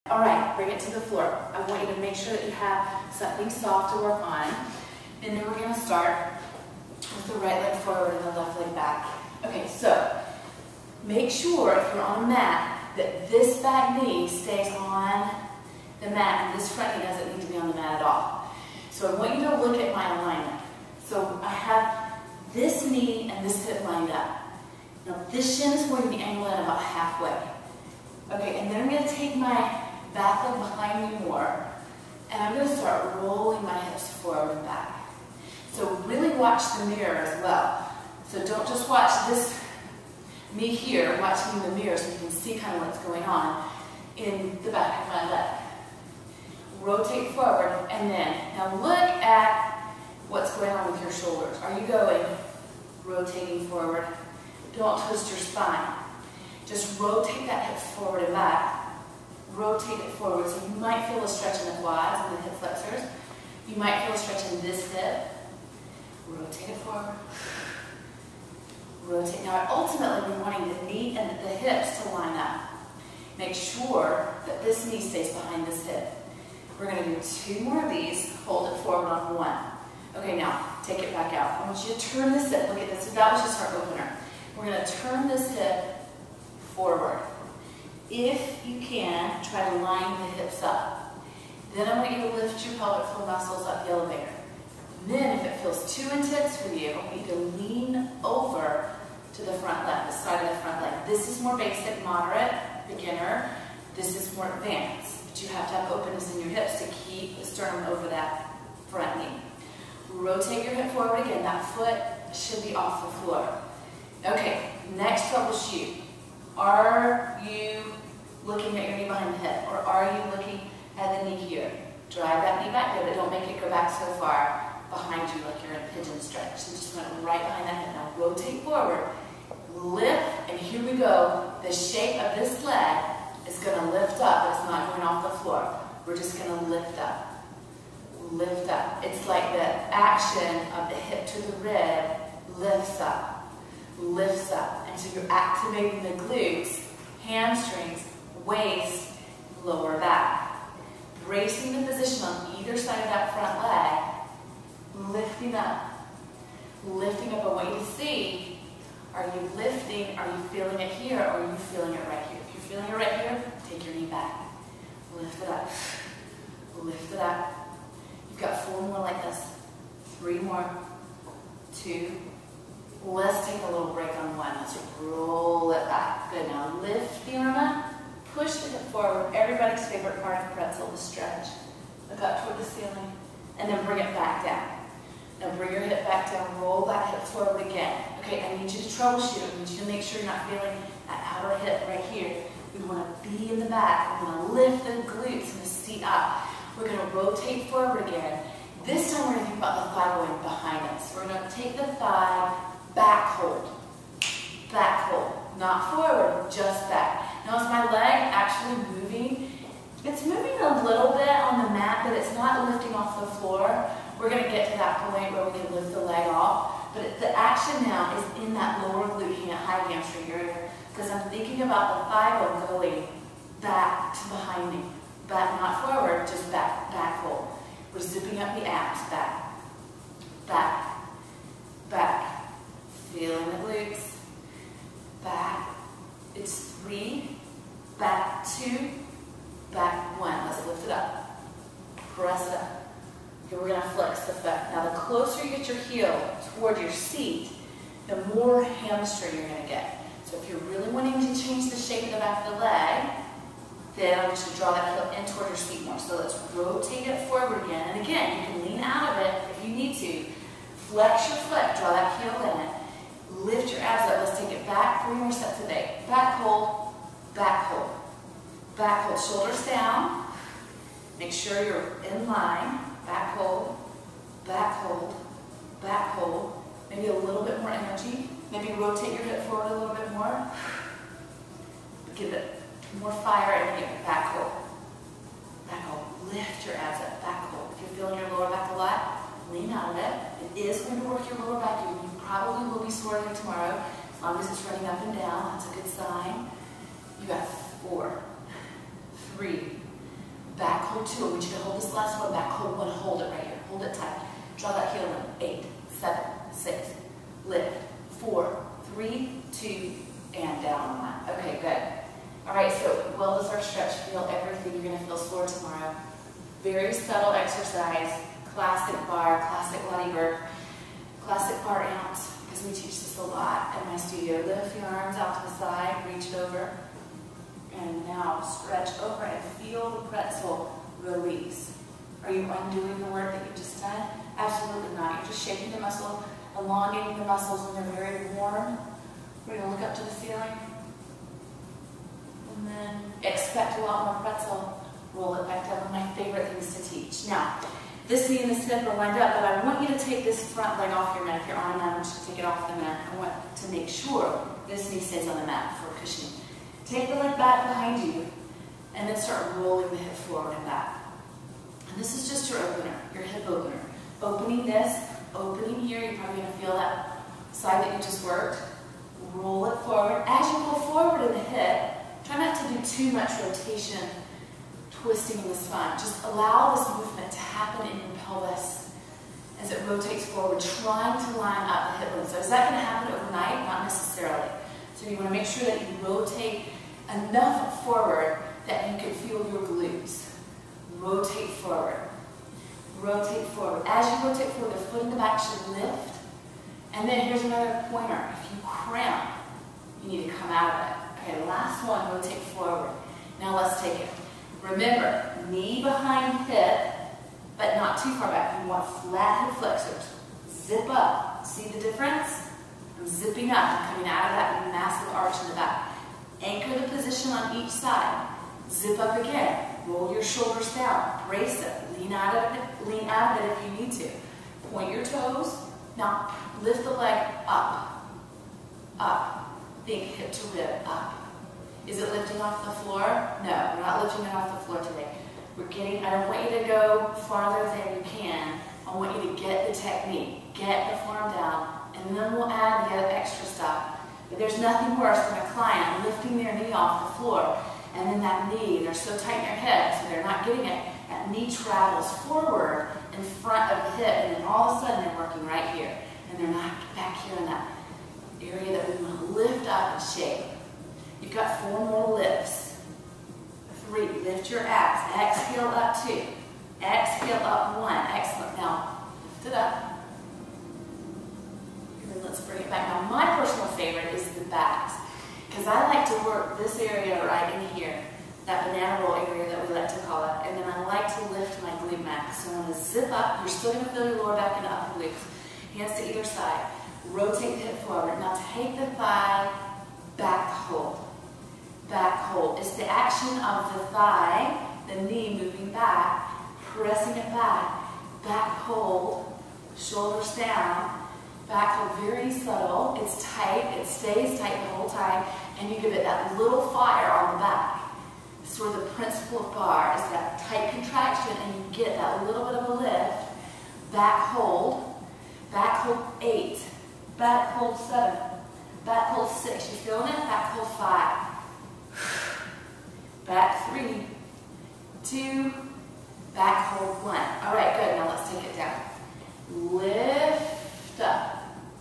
All right, bring it to the floor. I want you to make sure that you have something soft to work on. And then we're going to start with the right leg forward and the left leg back. Okay, so make sure if you're on a mat that this back knee stays on the mat and this front knee doesn't need to be on the mat at all. So I want you to look at my alignment. So I have this knee and this hip lined up. Now this shin is going to be angled in about halfway. Okay, and then I'm going to take my back leg behind me more, and I'm going to start rolling my hips forward and back. So really watch the mirror as well. So don't just watch this, me here, watch me in the mirror so you can see kind of what's going on in the back of my leg. Rotate forward, and then, now look at what's going on with your shoulders. Are you going rotating forward? Don't twist your spine. Just rotate that hip forward and back. Rotate it forward. So you might feel a stretch in the quads and the hip flexors. You might feel a stretch in this hip. Rotate it forward. Rotate. Now, ultimately, we're wanting the knee and the hips to line up. Make sure that this knee stays behind this hip. We're going to do 2 more of these. Hold it forward on 1. Okay, now, take it back out. I want you to turn this hip. Look at this. That was just our opener. We're going to turn this hip forward. If you can, try to line the hips up. Then I want you to lift your pelvic floor muscles up the elevator. Then, if it feels too intense for you, I want you to lean over to the front leg, the side of the front leg. This is more basic, moderate, beginner. This is more advanced. But you have to have openness in your hips to keep the sternum over that front knee. Rotate your hip forward again. That foot should be off the floor. Okay, next troubleshoot. Are you looking at your knee behind the hip, or are you looking at the knee here? Drive that knee back there, but don't make it go back so far behind you like you're in a pigeon stretch. So just went right behind that hip. Now rotate forward, lift, and here we go. The shape of this leg is going to lift up, but it's not going off the floor. We're just going to lift up. Lift up. It's like the action of the hip to the rib lifts up. Lifts up, and so you're activating the glutes, hamstrings, waist, lower back. Bracing the position on either side of that front leg, lifting up. Lifting up. I want you to see, are you lifting, are you feeling it here, or are you feeling it right here? If you're feeling it right here, take your knee back. Lift it up. Lift it up. You've got 4 more like this. 3 more. 2. Let's take a little break on 1. Let's roll it back. Good. Now lift the arm up. Push the hip forward. Everybody's favorite part of pretzel, the stretch. Look up toward the ceiling. And then bring it back down. Now bring your hip back down. Roll that hip forward again. Okay, I need you to troubleshoot. I need you to make sure you're not feeling that outer hip right here. We want to be in the back. We want to lift the glutes and the seat up. We're going to rotate forward again. This time we're going to think about the thigh going behind us. We're going to take the thigh back hold. Back hold. Not forward, just back. Now is my leg actually moving? It's moving a little bit on the mat, but it's not lifting off the floor. We're going to get to that point where we can lift the leg off. But the action now is in that lower glute, high hamstring area, because I'm thinking about the thigh bone going back to behind me. Back, not forward, just back. Back hold. We're zipping up the abs. Back. Back. Back. Feeling the glutes. Back. It's 3. Back 2. Back 1. Let's lift it up. Press it up. Okay, we're going to flex the foot. Now the closer you get your heel toward your seat, the more hamstring you're going to get. So if you're really wanting to change the shape of the back of the leg, then I want you to draw that heel in toward your seat more. So let's rotate it forward again. And again, you can lean out of it if you need to. Flex your foot. Draw that heel in. Lift your abs up. Let's take it back. 3 more sets a day. Back hold, back hold, back hold. Shoulders down. Make sure you're in line. Back hold, back hold, back hold. Maybe a little bit more energy. Maybe rotate your hip forward a little bit more. Give it more fire and get back hold. Back hold. Lift your abs up. Back hold. If you're feeling your lower back a lot, lean out of it. It is going to work your lower back. You probably will be sore here tomorrow. As long as it's running up and down, that's a good sign. You got 4, 3, Back hold 2. I want you to hold this last one. Back hold 1. Hold it right here. Hold it tight. Draw that heel in. 8, 7, 6. Lift. 4, 3, 2, and down 1. Okay, good. All right, so well does our stretch feel everything you're going to feel sore tomorrow. Very subtle exercise. Classic bar, classic Lottie Burke, classic bar out, because we teach this a lot at my studio. Lift your arms out to the side, reach it over, and now stretch over and feel the pretzel release. Are you undoing the work that you've just done? Absolutely not. You're just shaking the muscle, elongating the muscles when they're very warm. We're going to look up to the ceiling, and then expect a lot more pretzel. Roll it back down. One of my favorite things to teach. Now, this knee and this hip are lined up, but I want you to take this front leg off your mat. If you're on a mat, I want you to take it off the mat. I want to make sure this knee stays on the mat for cushioning. Take the leg back behind you, and then start rolling the hip forward and back. And this is just your opener, your hip opener. Opening this, opening here. You're probably going to feel that side that you just worked. Roll it forward. As you go forward in the hip, try not to do too much rotation, twisting in the spine. Just allow this movement to happen in your pelvis as it rotates forward, trying to line up the hip bone. So is that going to happen overnight? Not necessarily. So you want to make sure that you rotate enough forward that you can feel your glutes. Rotate forward. Rotate forward. As you rotate forward, the foot in the back should lift. And then here's another pointer. If you cramp, you need to come out of it. Okay, last one, rotate forward. Now let's take it. Remember, knee behind hip, but not too far back. You want flat hip flexors. Zip up. See the difference? I'm zipping up. I'm coming out of that massive arch in the back. Anchor the position on each side. Zip up again. Roll your shoulders down. Brace it. Lean out of it if you need to. Point your toes. Now lift the leg up. Up. Think hip to rib. Up. Is it lifting off the floor? No, we're not lifting it off the floor today. I don't want you to go farther than you can. I want you to get the technique. Get the form down. And then we'll add the other extra stuff. But there's nothing worse than a client lifting their knee off the floor. And then that knee, they're so tight in their hip, so they're not getting it. That knee travels forward in front of the hip. And then all of a sudden they're working right here. And they're not back here in that area that we want to lift up and shake. You've got 4 more lifts. 3, lift your abs. Exhale up 2. Exhale up 1. Excellent. Now, lift it up. And then let's bring it back. Now, my personal favorite is the backs. Because I like to work this area right in here. That banana roll area that we like to call it. And then I like to lift my glute max. So I'm going to zip up. You're still going to feel your lower back and upper glutes. Hands to either side. Rotate the hip forward. Now take the thigh back hold. Back hold. It's the action of the thigh, the knee moving back, pressing it back. Back hold, shoulders down. Back hold, very subtle. It's tight. It stays tight the whole time. And you give it that little fire on the back. Sort of the principle of bar is that tight contraction and you get that little bit of a lift. Back hold 8. Back hold 7. Back hold 6. You feeling it? Back hold 5. Back 3, 2, back hold 1. All right, good. Now let's take it down. Lift up.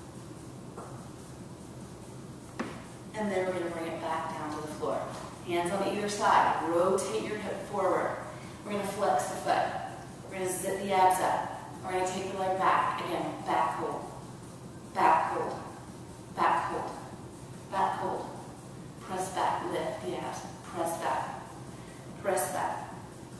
And then we're going to bring it back down to the floor. Hands on either side. Rotate your hip forward. We're going to flex the foot. We're going to zip the abs up. We're going to take the leg back. Again, back hold. Back hold. Back hold. Back hold. Press back. Lift the abs. Press back. Press back.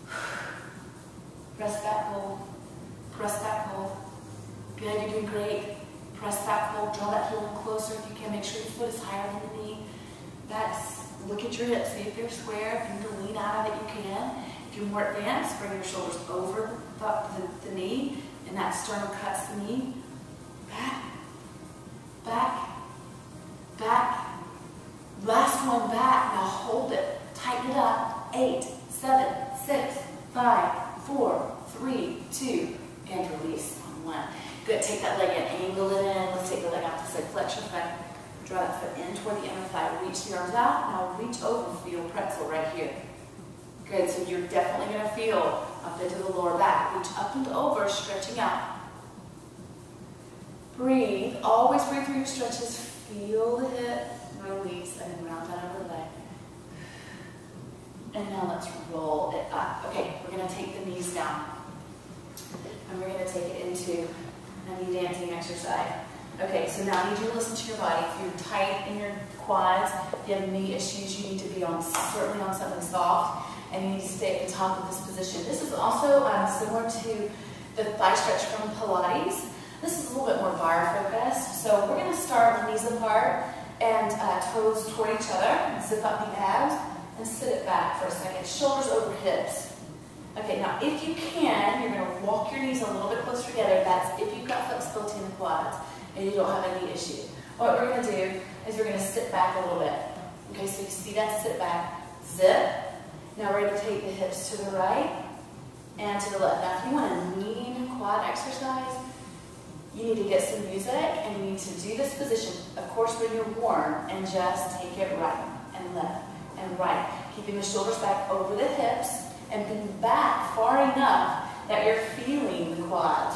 Press back, hold. Press back, hold. Good, you're doing great. Press back, hold. Draw that heel in closer if you can. Make sure your foot is higher than the knee. Look at your hips. See if they're square. If you need to lean out of it, you can. If you're more advanced, bring your shoulders over the knee, and that sternum cuts the knee. Back. Back. Back. Last one back. Now hold it. Tighten it up. 8, 7, 6, 5, 4, 3, 2, and release on 1. Good. Take that leg in. Angle it in. Let's take the leg out to side. Flex your foot. Draw that foot in toward the inner thigh. Reach the arms out. Now reach over. Feel pretzel right here. Good, so you're definitely going to feel up into the lower back. Reach up and over, stretching out. Breathe. Always breathe through your stretches. Feel the hip, release, and then round down over the leg. And now let's roll it up. Okay, we're going to take the knees down. And we're going to take it into a knee dancing exercise. Okay, so now I need you to listen to your body. If you're tight in your quads, if you have knee issues, you need to be on certainly on something soft. And you need to stay at the top of this position. This is also similar to the thigh stretch from Pilates. This is a little bit more bar focused. So we're going to start with knees apart and toes toward each other. And zip up the abs and sit it back for a second. Shoulders over hips. Okay, now if you can, you're going to walk your knees a little bit closer together. That's if you've got flexibility in the quads and you don't have any issue. What we're going to do is we're going to sit back a little bit. Okay, so you see that sit back. Zip. Now we're going to take the hips to the right and to the left. Now if you want a lean quad exercise, you need to get some music and you need to do this position, of course, when you're warm, and just take it right and left and right. Keeping the shoulders back over the hips and then back far enough that you're feeling the quads.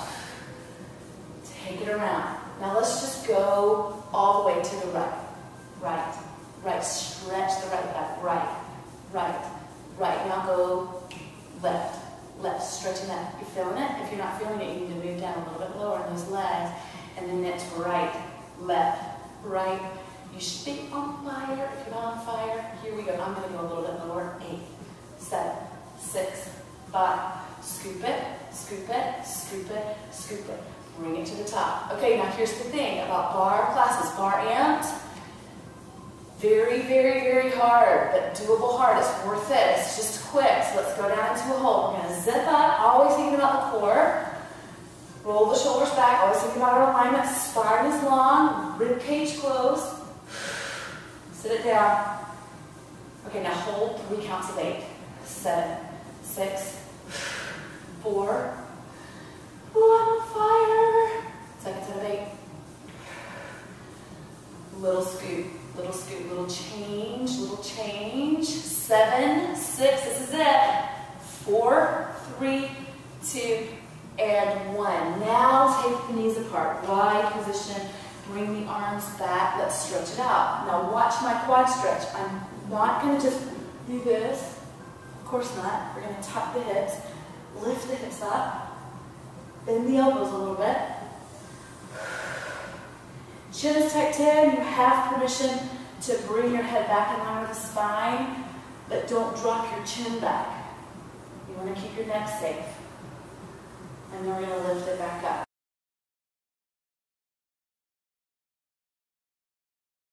Take it around. Now let's just go all the way to the right. Right, right. Stretch the right back. Right, right. Right, now go left, left, stretching that. You're feeling it? If you're not feeling it, you need to move down a little bit lower in those legs. And then it's right, left, right. You should be on fire. If you're not on fire, here we go. I'm going to go a little bit lower. 8, 7, 6, 5. Scoop it, scoop it, scoop it, scoop it. Bring it to the top. Okay, now here's the thing about bar classes. Bar amped. Very, very, very hard, but doable hard. It's worth it. It's just quick. So let's go down into a hold. We're going to zip up, always thinking about the core. Roll the shoulders back, always thinking about our alignment. Spine is long, rib cage closed. Sit it down. Okay, now hold 3 counts of 8. 7, 6, 4. Oh, I'm on fire. Seconds out of 8. Little scoop. Little scoop, little change, little change. 7, 6, this is it. 4, 3, 2, and 1. Now take the knees apart. Wide position. Bring the arms back. Let's stretch it out. Now watch my quad stretch. I'm not going to just do this. Of course not. We're going to tuck the hips. Lift the hips up. Bend the elbows a little bit. Chin is tucked in. You have permission to bring your head back in line with the spine, but don't drop your chin back. You want to keep your neck safe. And then we're going to lift it back up.